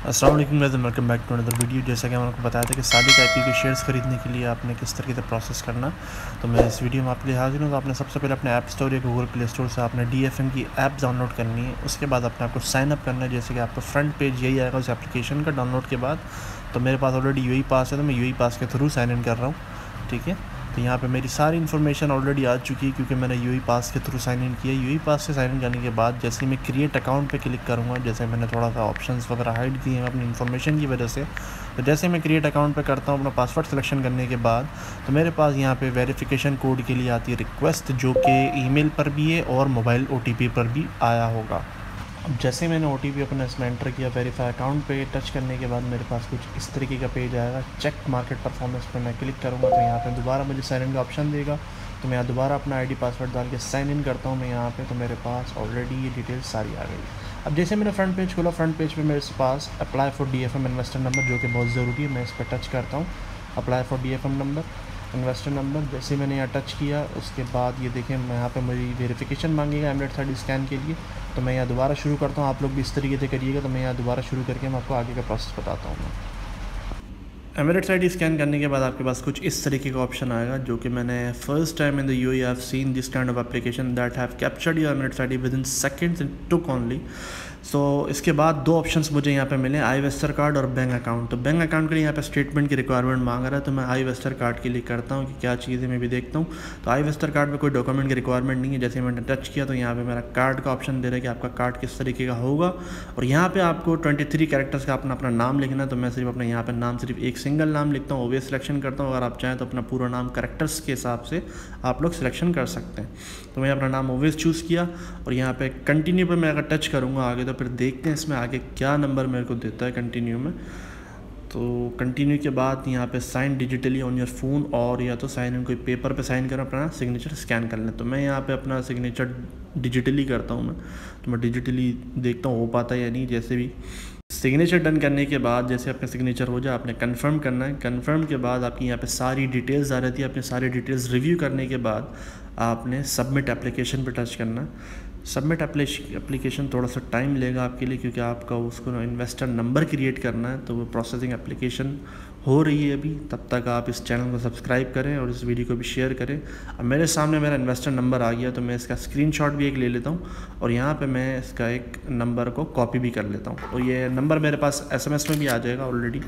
अस्सलाम वालेकुम guys, welcome back to another video. जैसा कि मैंने आपको बताया था कि सालिक आईपी के शेयर्स खरीदने के लिए आपने किस तरीके से प्रोसेस करना, तो मैं इस वीडियो में आपके लिए हाजिर हूँ। तो आपने सबसे पहले अपने ऐप स्टोर या गूगल प्ले स्टोर से आपने DFM की ऐप डाउनलोड करनी है। उसके बाद अपने आपको साइन अप करना है। जैसे कि आपका फ्रंट पेज यही आएगा उस एप्लीकेशन का डाउनलोड के बाद। तो मेरे पास ऑलरेडी UAE पास है, तो मैं UAE पास के थ्रू साइन इन कर रहा हूँ। ठीक है, तो यहाँ पे मेरी सारी इन्फॉर्मेशन ऑलरेडी आ चुकी है क्योंकि मैंने UAE पास के थ्रू साइन इन किया। UAE पास से साइन इन करने के बाद जैसे ही मैं क्रिएट अकाउंट पे क्लिक करूँगा, जैसे मैंने थोड़ा सा ऑप्शंस वगैरह हाइड किए हैं अपनी इन्फॉर्मेशन की वजह से, तो जैसे मैं क्रिएट अकाउंट पे करता हूँ अपना पासवर्ड सिलेक्शन करने के बाद, तो मेरे पास यहाँ पे वेरिफिकेशन कोड के लिए आती है रिक्वेस्ट, जो कि ईमेल पर भी है और मोबाइल OTP पर भी आया होगा। अब जैसे मैंने OTP अपना इसमें एंटर किया, वेरीफाई अकाउंट पे टच करने के बाद मेरे पास कुछ इस तरीके का पेज आएगा। चेक मार्केट परफॉर्मेंस पे मैं क्लिक करूँगा तो यहाँ पे दोबारा मुझे साइन इन का ऑप्शन देगा। तो मैं यहाँ दोबारा अपना ID पासवर्ड डाल के साइन इन करता हूँ मैं यहाँ पे, तो मेरे पास ऑलरेडी ये डिटेल्स सारी आ गई। अब जैसे मैंने फ्रंट पेज खोला, फ्रंट पेज पर मेरे पास apply for DFM investor number, जो कि बहुत ज़रूरी है, मैं इस पर टच करता हूँ। Apply for DFM number, investor number, जैसे मैंने यहाँ टच किया उसके बाद ये देखें यहाँ पे मेरी वेरिफिकेशन मांगेगा एमलेट30 स्कैन के लिए। तो मैं यहाँ दोबारा शुरू करता हूँ, आप लोग भी इस तरीके से करिएगा। तो मैं यहाँ दोबारा शुरू करके मैं आपको आगे का प्रोसेस बताता हूँ। मैं एमलेट30 स्कैन करने के बाद आपके पास कुछ इस तरीके का ऑप्शन आएगा, जो कि मैंने first time in the UAE I have seen this kind of application that have captured your एमलेट30 within seconds, it took only. So इसके बाद दो ऑप्शंस मुझे यहाँ पे मिले, iWester कार्ड और बैंक अकाउंट। तो बैंक अकाउंट के लिए यहाँ पे स्टेटमेंट की रिक्वायरमेंट मांग रहा है, तो मैं iWester कार्ड के लिए करता हूँ कि क्या चीज़ है मैं भी देखता हूँ। तो iWester कार्ड में कोई डॉक्यूमेंट की रिक्वायरमेंट नहीं है। जैसे मैंने टच किया तो यहाँ पे मेरा कार्ड का ऑप्शन दे रहा है कि आपका कार्ड किस तरीके का होगा, और यहाँ पे आपको 23 कैरेक्टर्स का अपना नाम लिखना है। तो मैं सिर्फ अपना यहाँ पे नाम सिर्फ एक सिंगल नाम लिखता हूँ, ओबीएस सिलेक्शन करता हूँ। अगर आप चाहें तो अपना पूरा नाम कैरेक्टर्स के हिसाब से आप लोग सिलेक्शन कर सकते हैं। तो मैं अपना नाम ओबीएस चूज़ किया और यहाँ पे कंटिन्यू पे मैं अगर टच करूँगा आगे, तो फिर देखते हैं इसमें आगे क्या नंबर मेरे को देता है कंटिन्यू में। तो कंटिन्यू के बाद यहाँ पे sign digitally on your phone, और या तो साइन इन कोई पेपर पे साइन कर अपना सिग्नेचर स्कैन कर लें। तो मैं यहाँ पे अपना सिग्नेचर डिजिटली करता हूँ तो मैं डिजिटली देखता हूँ हो पाता है या नहीं। जैसे भी सिग्नेचर डन करने के बाद जैसे आपका सिग्नेचर हो जाए, आपने कंफर्म करना है। कंफर्म के बाद आपकी यहाँ पे सारी डिटेल्स आ रहती है। अपनी सारी डिटेल्स रिव्यू करने के बाद आपने सबमिट एप्लीकेशन पे टच करना है। सबमिट एप्लीकेशन थोड़ा सा टाइम लेगा आपके लिए, क्योंकि आपका उसको इन्वेस्टर नंबर क्रिएट करना है। तो वो प्रोसेसिंग एप्लीकेशन हो रही है अभी, तब तक आप इस चैनल को सब्सक्राइब करें और इस वीडियो को भी शेयर करें। अब मेरे सामने मेरा इन्वेस्टर नंबर आ गया, तो मैं इसका स्क्रीनशॉट भी एक ले लेता हूँ और यहाँ पे मैं इसका एक नंबर को कॉपी भी कर लेता हूँ। तो ये नंबर मेरे पास SMS में भी आ जाएगा ऑलरेडी।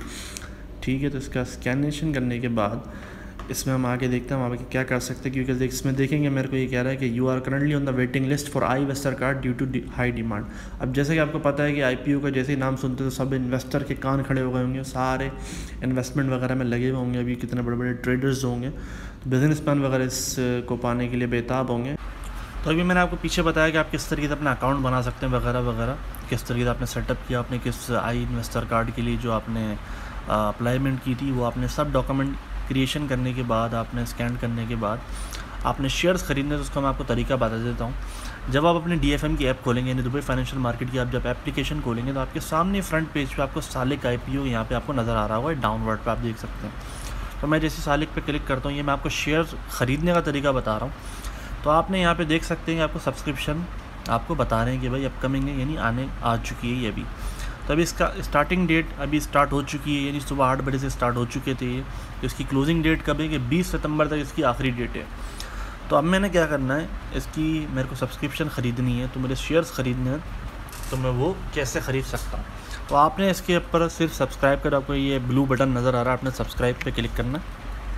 ठीक है, तो इसका स्कैनेशन करने के बाद इसमें हम आगे देखते हैं हम आगे क्या कर सकते हैं, क्योंकि इसमें देखेंगे मेरे को ये कह रहा है कि you are currently on the waiting list for iWester card due to high demand. अब जैसे कि आपको पता है कि IPO का जैसे ही नाम सुनते तो सब इन्वेस्टर के कान खड़े हो गए होंगे, सारे इन्वेस्टमेंट वगैरह में लगे हुए होंगे। अभी कितने बड़े बड़े ट्रेडर्स होंगे, तो बिजनेस प्लान वगैरह इसको पाने के लिए बेताब होंगे। तो अभी मैंने आपको पीछे बताया कि आप किस तरीके से अपना अकाउंट बना सकते हैं वगैरह वगैरह, किस तरीके से आपने सेटअप किया, आपने किस iWester कार्ड के लिए जो आपने अप्लाईमेंट की थी वो आपने सब डॉक्यूमेंट क्रिएशन करने के बाद आपने स्कैन करने के बाद आपने शेयर्स खरीदने। तो उसका मैं आपको तरीका बता देता हूँ। जब आप अपने DFM की ऐप खोलेंगे, यानी दुबई फाइनेंशियल मार्केट की आप जब एप्लीकेशन खोलेंगे, तो आपके सामने फ्रंट पेज पे आपको सालिक IPO यहाँ पे आपको नज़र आ रहा होगा, डाउनवर्ड पे आप देख सकते हैं। तो मैं जैसे सालिक पे क्लिक करता हूँ, ये मैं आपको शेयर ख़रीदने का तरीका बता रहा हूँ। तो आपने यहाँ पर देख सकते हैं कि आपको सब्सक्रिप्शन आपको बता रहे हैं कि भाई अपकमिंग है, यानी आने आ चुकी है ये अभी। तो अभी इसका स्टार्टिंग डेट अभी स्टार्ट हो चुकी है, यानी सुबह 8 बजे से स्टार्ट हो चुके थे ये। तो इसकी क्लोजिंग डेट कब है कि 20 सितंबर तक इसकी आखिरी डेट है। तो अब मैंने क्या करना है, इसकी मेरे को सब्सक्रिप्शन ख़रीदनी है, तो मेरे शेयर्स ख़रीदने हैं, तो मैं वो कैसे ख़रीद सकता हूँ। तो आपने इसके ऊपर सिर्फ सब्सक्राइब कर, आपको ये ब्लू बटन नज़र आ रहा है, आपने सब्सक्राइब पे क्लिक करना है।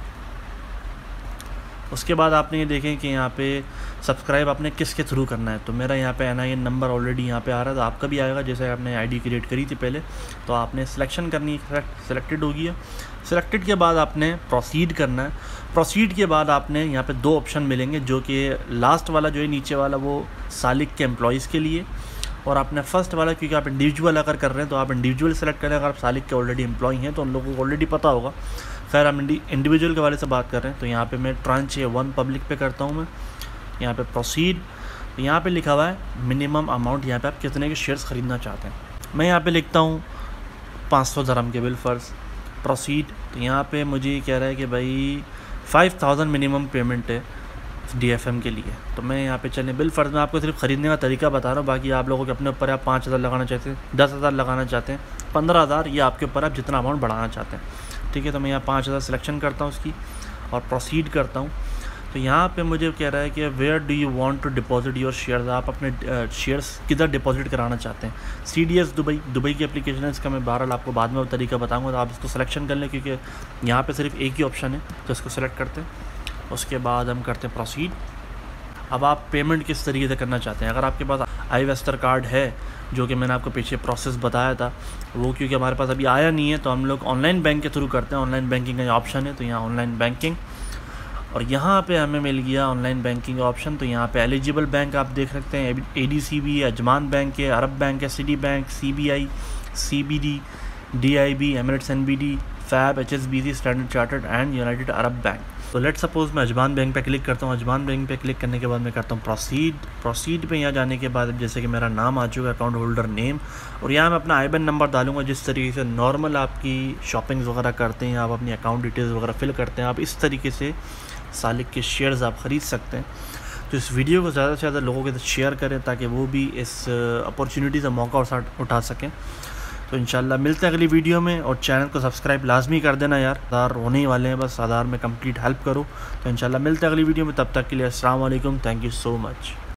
उसके बाद आपने ये देखें कि यहाँ पे सब्सक्राइब आपने किसके थ्रू करना है। तो मेरा यहाँ पे NIN नंबर ऑलरेडी यहाँ पे आ रहा था, आपका भी आएगा। जैसे आपने ID क्रिएट करी थी पहले, तो आपने सिलेक्शन करनी है, सिलेक्टेड होगी है। सिलेक्टेड के बाद आपने प्रोसीड करना है। प्रोसीड के बाद आपने यहाँ पे दो ऑप्शन मिलेंगे, जो कि लास्ट वाला जो है नीचे वाला वो सालिक के एम्प्लॉयज़ के लिए, और आपने फर्स्ट वाला क्योंकि आप इंडिविजुअल अगर कर रहे हैं तो आप इंडिविजुअल सेलेक्ट करें। अगर आप सालिक के ऑलरेडी एम्प्लॉय हैं तो उन लोगों को ऑलरेडी पता होगा। खैर हम इंडिविजुअल के बारे से बात कर रहे हैं, तो यहाँ पे मैं ट्रांच 1 पब्लिक पे करता हूँ मैं। यहाँ पे प्रोसीड, यहाँ पे लिखा हुआ है मिनिमम अमाउंट, यहाँ पे आप कितने के शेयर्स ख़रीदना चाहते हैं। मैं यहाँ पे लिखता हूँ 500 दरहम के बिल फ़र्ज़। प्रोसीड, तो यहाँ पे मुझे कह रहा है कि भाई 5000 मिनिमम पेमेंट है। DFM के लिए। तो मैं यहाँ पे चलें बिल फ़र्ज़ में आपको सिर्फ ख़रीदने का तरीका बता रहा हूँ, बाकी आप लोगों के अपने ऊपर है, आप 5,000 लगाना चाहते हैं, 10,000 लगाना चाहते हैं, 15,000, ये आपके ऊपर आप जितना अमाउंट बढ़ाना चाहते हैं। ठीक है, तो मैं यहाँ 5,000 सिलेक्शन करता हूँ उसकी और प्रोसीड करता हूँ। तो यहाँ पे मुझे कह रहा है कि where do you want to deposit your shares, आप अपने शेयर्स किधर डिपॉजिट कराना चाहते हैं। CDS दुबई की एप्लीकेशन है, इसका मैं बहरहाल आपको बाद में तरीका बताऊंगा, तो आप इसको सेलेक्शन कर लें, क्योंकि यहाँ पे सिर्फ एक ही ऑप्शन है, तो इसको सेलेक्ट करते हैं। उसके बाद हम करते हैं प्रोसीड। अब आप पेमेंट किस तरीके से करना चाहते हैं। अगर आपके पास iWestern कार्ड है, जो कि मैंने आपको पीछे प्रोसेस बताया था, वो क्योंकि हमारे पास अभी आया नहीं है, तो हम लोग ऑनलाइन बैंक के थ्रू करते हैं। ऑनलाइन बैंकिंग का ऑप्शन है, तो यहाँ ऑनलाइन बैंकिंग, और यहाँ पे हमें मिल गया ऑनलाइन बैंकिंग का ऑप्शन। तो यहाँ पे एलिजिबल बैंक आप देख सकते हैं, ADCB है, अजमान बैंक है, अरब बैंक है, Citi bank, CBI, CBD, DIB, Emirates NBD, FAB, HSBC, Standard Chartered and United Arab Bank. तो लेट सपोज मैं अजमान बैंक पे क्लिक करता हूँ। अजमान बैंक पे क्लिक करने के बाद मैं करता हूँ प्रोसीड पे यहाँ जाने के बाद जैसे कि मेरा नाम आ चुका है, अकाउंट होल्डर नेम, और यहाँ मैं अपना IBAN नंबर डालूंगा। जिस तरीके से नॉर्मल आपकी शॉपिंग्स वगैरह करते हैं, आप अपनी अकाउंट डिटेल्स वगैरह फिल करते हैं, आप इस तरीके से सालिक के शेयर्स आप ख़रीद सकते हैं। तो इस वीडियो को ज़्यादा से ज़्यादा लोगों के साथ शेयर करें, ताकि वो भी इस अपॉर्चुनिटी से मौका उठा सकें। तो इंशाल्लाह मिलते हैं अगली वीडियो में, और चैनल को सब्सक्राइब लाजमी कर देना यार, आधार होने ही वाले हैं, बस आधार में कंप्लीट हेल्प करो। तो इंशाल्लाह मिलते हैं अगली वीडियो में, तब तक के लिए अस्सलाम वालेकुम, थैंक यू सो मच।